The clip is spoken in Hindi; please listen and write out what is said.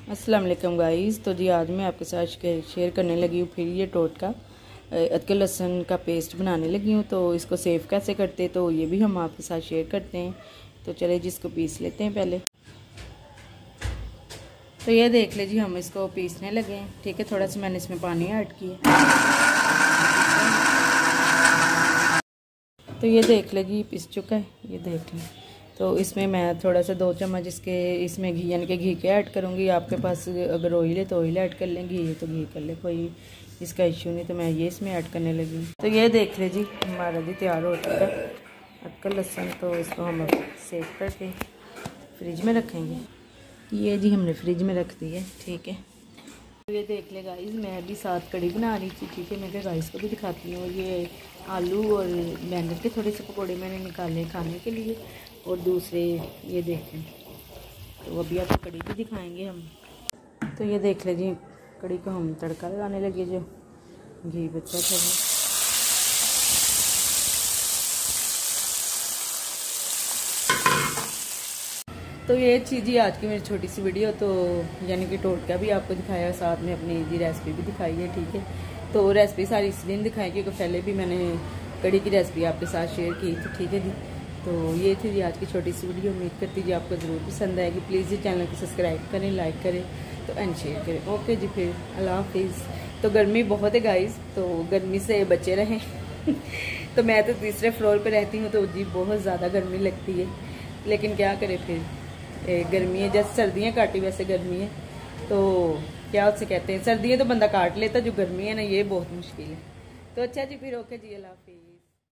अस्सलाम वालेकुम गाइस। तो जी आज मैं आपके साथ शेयर करने लगी हूँ फिर ये टोटका अदरक लहसुन का पेस्ट बनाने लगी हूँ। तो इसको सेव कैसे करते हैं तो ये भी हम आपके साथ शेयर करते हैं। तो चले जी इसको पीस लेते हैं पहले। तो ये देख ले जी हम इसको पीसने लगे हैं। ठीक है, थोड़ा सा मैंने इसमें पानी ऐड किया। तो ये देख ले जी पीस चुका है, ये देख लें। तो इसमें मैं थोड़ा सा 2 चम्मच इसमें घी यानी कि घी के ऐड करूँगी। आपके पास अगर ऑयल है तो ऑयल ऐड कर लें, घी है तो घी कर ले, कोई इसका इश्यू नहीं। तो मैं ये इसमें ऐड करने लगी। तो ये देख ले जी हमारा जी तैयार हो चुका है अदरक लहसुन। तो इसको हम सेव करके फ्रिज में रखेंगे। ये जी हमने फ्रिज में रख दी है। ठीक है, तो ये देख ले गाइस मैं अभी साथ कड़ी बना रही थी। ठीक है, मैं क्या गाइस को भी दिखाती हूँ। ये आलू और बैंगन के थोड़े से पकौड़े मैंने निकाले खाने के लिए, और दूसरे ये देखें। तो अभी आपको कड़ी भी दिखाएंगे हम। तो ये देख ले जी कड़ी को हम तड़का लगाने लगे, जो घी बचा था। तो ये चीज़ ही आज की मेरी छोटी सी वीडियो। तो यानी कि टोटका भी आपको दिखाया, साथ में अपनी जी रेसिपी भी दिखाई है। ठीक है, तो रेसिपी सारी इसलिए नहीं दिखाई क्योंकि पहले भी मैंने कड़ी की रेसिपी आपके साथ शेयर की थी। ठीक है जी, तो ये थी जी आज की छोटी सी वीडियो। उम्मीद करती जी आपको ज़रूर पसंद आएगी। प्लीज़ जी चैनल को सब्सक्राइब करें, लाइक करें तो एंड शेयर करें। ओके जी, फिर अल्लाह हाफिज़। तो गर्मी बहुत है गाइस, तो गर्मी से बचे रहें। तो मैं तो तीसरे फ्लोर पे रहती हूँ, तो जी बहुत ज़्यादा गर्मी लगती है, लेकिन क्या करें फिर। गर्मी है, जैसे सर्दियाँ काटी वैसे गर्मी है। तो क्या उससे कहते हैं, सर्दियाँ तो बंदा काट लेता, जो गर्मी है ना ये बहुत मुश्किल है। तो अच्छा जी, फिर ओके जी, अल्लाह हाफिज़।